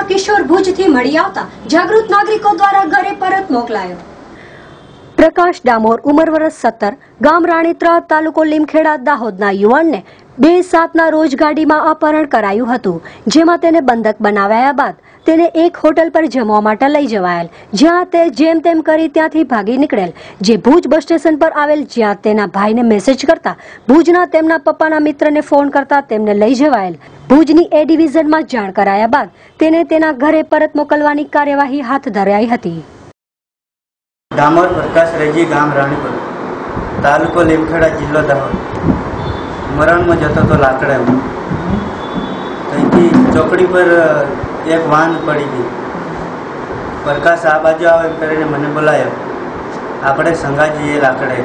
કિશોર ભુજથી મળી આવતા જાગૃત નાગરિકો દ્વારા ઘરે પરત મોકલાયો। પ્રકાશ ડામોર ઉંમર વર્ષ 17 ગામ રાણીત્રા તાલુકો લીમખેડા દાહોદના યુવાનને 2/7ના રોજ ગાડીમાં અપહરણ કરાયું હતું, જેમાં તેને બંધક બનાવ્યા બાદ તેને એક હોટલ પર જમવા માટે લઈ જવાયેલ, જ્યાં તે જેમ તેમ કરી ત્યાંથી ભાગી નીકળેલ, જે ભુજ બસ સ્ટેશન પર આવેલ, જ્યાં તેના ભાઈને મેસેજ કરતા ભુજના તેમના પપ્પાના મિત્રને ફોન કરતા તેમને લઈ જવાયેલ। ભુજની એ ડિવિઝનમાં જાણ કરાયા બાદ તેને તેના ઘરે પરત મોકલવાની કાર્યવાહી હાથ ધરાઈ હતી। डामोर प्रकाश रेजी गाम रानीपुर तालुको लीमखेड़ा जिल्लो दाहोद मरण में जतो तो लाकड़े में तैથી ચોકડી પર એક વાન પડી ગઈ। પ્રકાશ આ બાજુ આવે એમ કરીને મને બોલાયો, આપણે સંગા જઈએ લાકડે।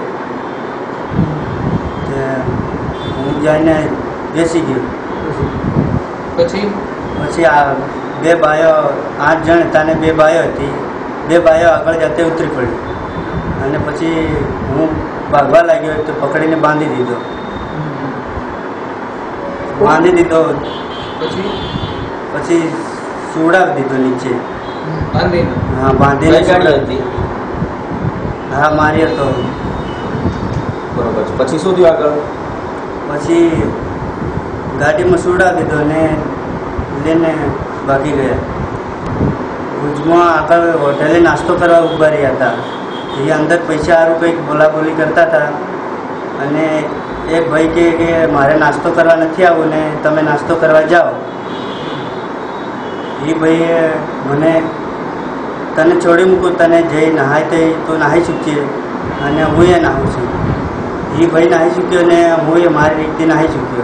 હું જઈને બેસી ગયો। પછી આ બે બાયો 8 જણ હતા ને બે બાયો હતી, બે બાયો આગળ જાતે ઉતરી પડી અને પછી હું ભાગવા લાગ્યો તો પકડીને બાંધી દીધો। પછી સુવડાવી દીધો નીચે। હા, બાંધીને। હા, મારી હતો। બરોબર। પછી શું થયું આગળ? પછી ગાડીમાં સુવડાવી દીધો ને લઈને ભાગી ગયા। ભુજમાં આગળ હોટેલે નાસ્તો કરવા ઊભા રહ્યા હતા। એ અંદર પૈસા સારું કંઈક બોલાબોલી કરતા હતા અને એક ભાઈ કે મારે નાસ્તો કરવા નથી આવવું ને તમે નાસ્તો કરવા જાઓ। એ ભાઈએ મને તને છોડી મૂકું, તને જઈ નહાય તે તો નાહી ચૂકીએ અને હું એ નાહું છું। એ ભાઈ નાહી ચૂક્યો ને હું એ મારી રીતે નાહી ચૂક્યો।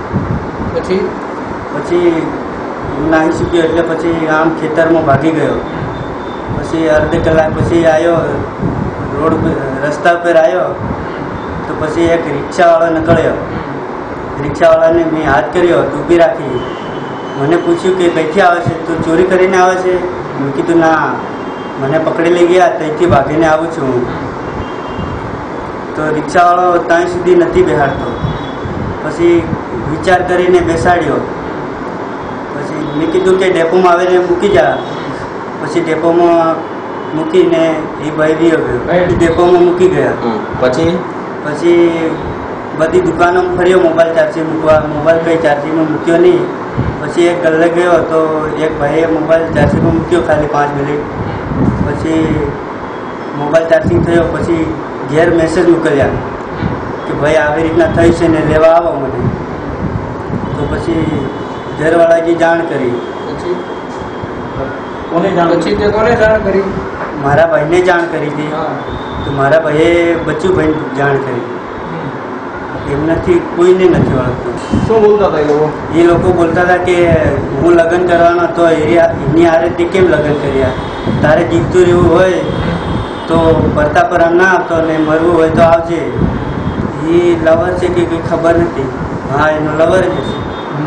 પછી નાહી ચૂક્યો એટલે પછી આમ ખેતરમાં ભાગી ગયો। પછી અડધી કલાક પછી આવ્યો, રોડ રસ્તા પર આવ્યો તો પછી એક રિક્ષાવાળો નીકળ્યો। રિક્ષાવાળાને મેં હાથ કર્યો, ઊભી રાખી। મને પૂછ્યું કે કઈથી આવે છે, તું ચોરી કરીને આવે છે? મેં કીધું ના, મને પકડી લઈ ગયા, ત્યાંથી ભાગીને આવું છું। તો રિક્ષાવાળો ત્યાં સુધી નથી બેસાડતો। પછી વિચાર કરીને બેસાડ્યો। પછી મેં કીધું કે ડેપોમાં આવીને મૂકી જા। પછી ડેપોમાં મૂકીને એ ભાઈ રહ્યો ગયો, ડેપોમાં મૂકી ગયા। પછી બધી દુકાનોમાં ફર્યો મોબાઈલ ચાર્જિંગ મૂકવા, મોબાઈલ કંઈ ચાર્જિંગમાં મૂક્યો નહીં। પછી એક ગલ્લે ગયો તો એક ભાઈએ મોબાઈલ ચાર્જિંગમાં મૂક્યો ખાલી 5 મિનિટ। પછી મોબાઈલ ચાર્જિંગ થયો પછી ઘેર મેસેજ મોકલ્યા કે ભાઈ આવી રીતના થઈ છે ને લેવા આવો મને। તો પછી ઘરવાળાએ જાણ કરી। કોને જાણ કરી? મારા ભાઈને જાણ કરી હતી। તો મારા ભાઈએ બચ્ચુભાઈ જાણ કરી। એમનાથી કોઈને નથી ઓળખતો। શું બોલતા હતા એ લોકો? એ લોકો બોલતા હતા કે હું લગ્ન કરવાનો હતો, એની હારે તે કેમ લગ્ન કર્યા? તારે જીવતું રહેવું હોય તો પડતા પર આમ ના આવતો ને મરવું હોય તો આવજે। એ લવર છે કે કંઈ ખબર નથી। હા, એનો લવર જ છે।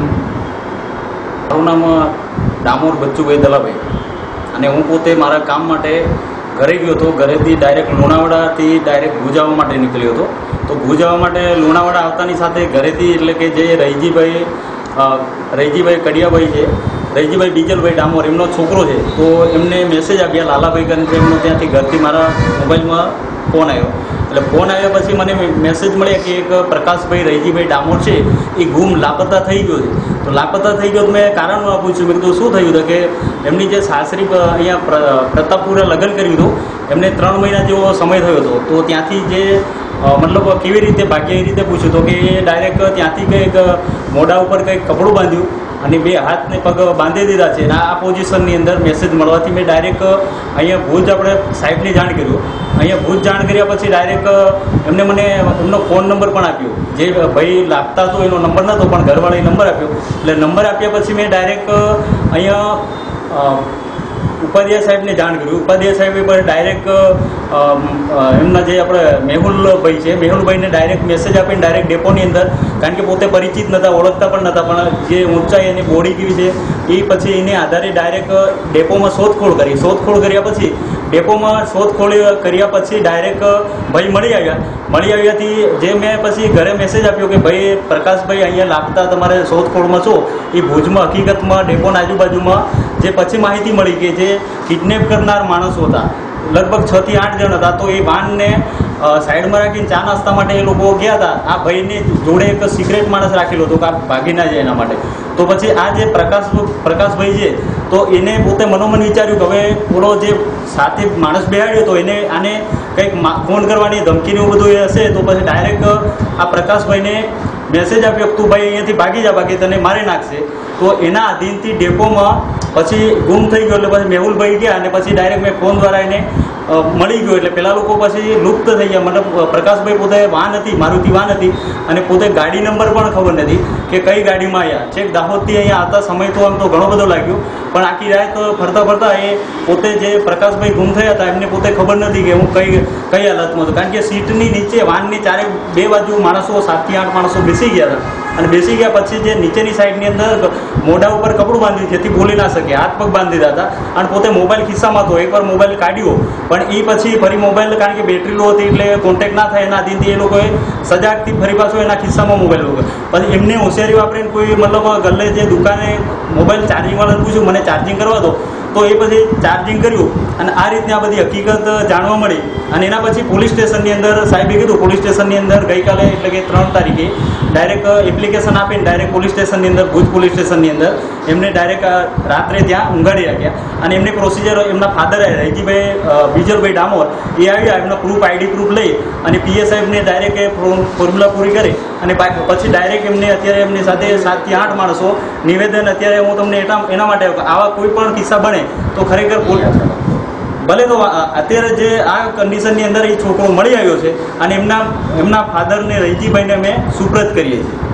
મારું નામ ડામોર બચ્ચુભાઈ દલાભાઈ અને હું પોતે મારા કામ માટે ઘરે ગયો હતો। ઘરેથી ડાયરેક્ટ લુણાવાડાથી ડાયરેક્ટ ભુજ આવવા માટે નીકળ્યો હતો। તો ભુજ આવવા માટે લુણાવાડા આવતાની સાથે ઘરેથી એટલે કે જે રહીજીભાઈ કડિયાભાઈ છે, રહીજીભાઈ બીજલભાઈ ડામોર એમનો છોકરો છે, તો એમને મેસેજ આપ્યા લાલાભાઈ કરીને એમનો ત્યાંથી ઘરથી મારા મોબાઈલમાં ફોન આવ્યો। એટલે ફોન આવ્યા પછી મને મેસેજ મળ્યા કે એક પ્રકાશભાઈ રહીજીભાઈ ડામોર છે એ ગુમ લાપતા થઈ ગયો છે। તો લાપતા થઈ ગયો તો મેં કારણ પૂછ્યું, મેં કીધું શું થયું હતું? કે એમની જે સાસરી અહીંયા પ્રતાપપુરે લગ્ન કર્યું હતું, એમને 3 મહિના જેવો સમય થયો હતો। તો ત્યાંથી જે મતલબ કેવી રીતે ભાગ્ય એ રીતે પૂછ્યું તો કે ડાયરેક્ટ ત્યાંથી કંઈક મોઢા ઉપર કંઈક કપડું બાંધ્યું અને 2 હાથ ને પગ બાંધી દીધા છે। અને આ પોઝિશનની અંદર મેસેજ મળવાથી મેં ડાયરેક્ટ અહીંયા ભુજ આપણે સાહેબને જાણ કર્યું। અહીંયા ભુજ જાણ કર્યા પછી ડાયરેક્ટ એમને મને એમનો ફોન નંબર પણ આપ્યો। જે ભાઈ લાગતા હતો એનો નંબર નહોતો પણ ઘરવાળાએ નંબર આપ્યો। એટલે નંબર આપ્યા પછી મેં ડાયરેક્ટ અહીંયા ઉપાધ્યાય સાહેબને જાણ કર્યું। ઉપાધ્યાય સાહેબે પર ડાયરેક્ટ એમના જે આપણે મેહુલભાઈ છે, મેહુલભાઈને ડાયરેક્ટ મેસેજ આપીને ડાયરેક્ટ ડેપોની અંદર, કારણ કે પોતે પરિચિત નહોતા, ઓળખતા પણ નહોતા, પણ જે ઊંચાઈ એની બોડી કેવી છે એ પછી એને આધારે ડાયરેક્ટ ડેપોમાં શોધખોળ કરી। શોધખોળ કર્યા પછી ડેપોમાં શોધખોળ કર્યા પછી ડાયરેક્ટ ભાઈ મળી આવ્યાથી જે મેં પછી ઘરે મેસેજ આપ્યો કે ભાઈ પ્રકાશભાઈ અહીંયા લાગતા તમારે શોધખોળમાં છો, એ ભુજમાં હકીકતમાં ડેપોના આજુબાજુમાં જે પછી માહિતી મળી કે જે કિડનેપ કરનાર માણસો હતા, લગભગ 6 થી 8 જણ હતા. તો એ વાનને સાઈડમાં રાખીને ચા નાસ્તા માટે એ લોકો ગયા હતા. આ ભાઈને જોડે એક સિક્રેટ માણસ રાખેલો હતો કે આ ભાગી ના જાય એના માટે. તો પછી આ જે પ્રકાશભાઈ છે તો એને પોતે મનોમન વિચાર્યું કે હવે ઓલો જે સાથે માણસ બેહાડ્યો તો એને આને કંઈક ફોન કરવાની ધમકીને એવું બધું એ હશે. તો પછી ડાયરેક્ટ આ પ્રકાશભાઈને મેસેજ આપ્યો તું ભાઈ અહીંયાથી ભાગી જા, બાકી તને મારી નાખશે. તો એના આધીનથી ડેપોમાં પછી ગુમ થઈ ગયો. એટલે પછી મેહુલભાઈ ગયા અને પછી ડાયરેક્ટ મેં ફોન દ્વારા એને મળી ગયો. એટલે પેલા લોકો પછી લુપ્ત થઈ ગયા. મતલબ પ્રકાશભાઈ પોતે વાન હતી, મારુતિ વાન હતી, અને પોતે ગાડી નંબર પણ ખબર નથી કે કઈ ગાડીમાં આવ્યા. છેક દાહોદથી અહીંયા આવતા સમય તો આમ તો ઘણો બધો લાગ્યો, પણ આખી રાત ફરતા ફરતા એ પોતે જે પ્રકાશભાઈ ગુમ થયા હતા એમને પોતે ખબર નથી કે હું કઈ હાલતમાં હતો. કારણ કે સીટની નીચે વાનની ચારે બે બાજુ માણસો 7 થી 8 માણસો બેસી ગયા હતા. અને બેસી ગયા પછી જે નીચેની સાઈડની અંદર મોઢા ઉપર કપડું બાંધ્યું, જેથી બોલી ના શકે, હાથ પગ બાંધી દીધા હતા. અને પોતે મોબાઈલ ખિસ્સામાં હતો. એકવાર મોબાઈલ કાઢ્યો, પણ એ પછી ફરી મોબાઈલ, કારણ કે બેટરી લો હતી એટલે કોન્ટેક્ટ ના થાય એના આધીનથી એ લોકોએ સજાગથી ફરી પાછો એના ખિસ્સામાં મોબાઈલ મૂક્યો. પછી એમને હોશિયારી વાપરીને કોઈ મતલબ ગલ્લે જે દુકાને મોબાઈલ ચાર્જિંગ વાળાને પૂછ્યું મને ચાર્જિંગ કરવા દો, તો એ પછી ચાર્જિંગ કર્યું. અને આ રીતની આ બધી હકીકત જાણવા મળી. અને એના પછી પોલીસ સ્ટેશનની અંદર સાહેબે કીધું, પોલીસ સ્ટેશનની અંદર ગઈકાલે એટલે કે 3 તારીખે ડાયરેક્ટ એપ્લિકેશન આપીને ડાયરેક્ટ પોલીસ સ્ટેશનની અંદર, ભુજ પોલીસ સ્ટેશનની અંદર એમને ડાયરેક્ટ રાત્રે ત્યાં ઊંઘાડી રાખ્યા. અને એમની પ્રોસિજર એમના ફાધર રૈજીભાઈ બીજલભાઈ ડામોર એ આવ્યા, એમનો પ્રૂફ આઈડી પ્રૂફ લઈ અને પીએ સાહેબને ડાયરેક્ટ ફોર્મ્યુલા પૂરી કરી અને પછી ડાયરેક્ટ એમને અત્યારે એમની સાથે 7 થી 8 માણસો નિવેદન, અત્યારે હું તમને એના માટે આવા કોઈ પણ કિસ્સા બને તો ખરેખર ભલે તો અત્યારે જે આ કન્ડિશનની અંદર એ છોકરો મળી આવ્યો છે અને એમના ફાધરને રૈજીભાઈને અમે સુપ્રત કરીએ છીએ.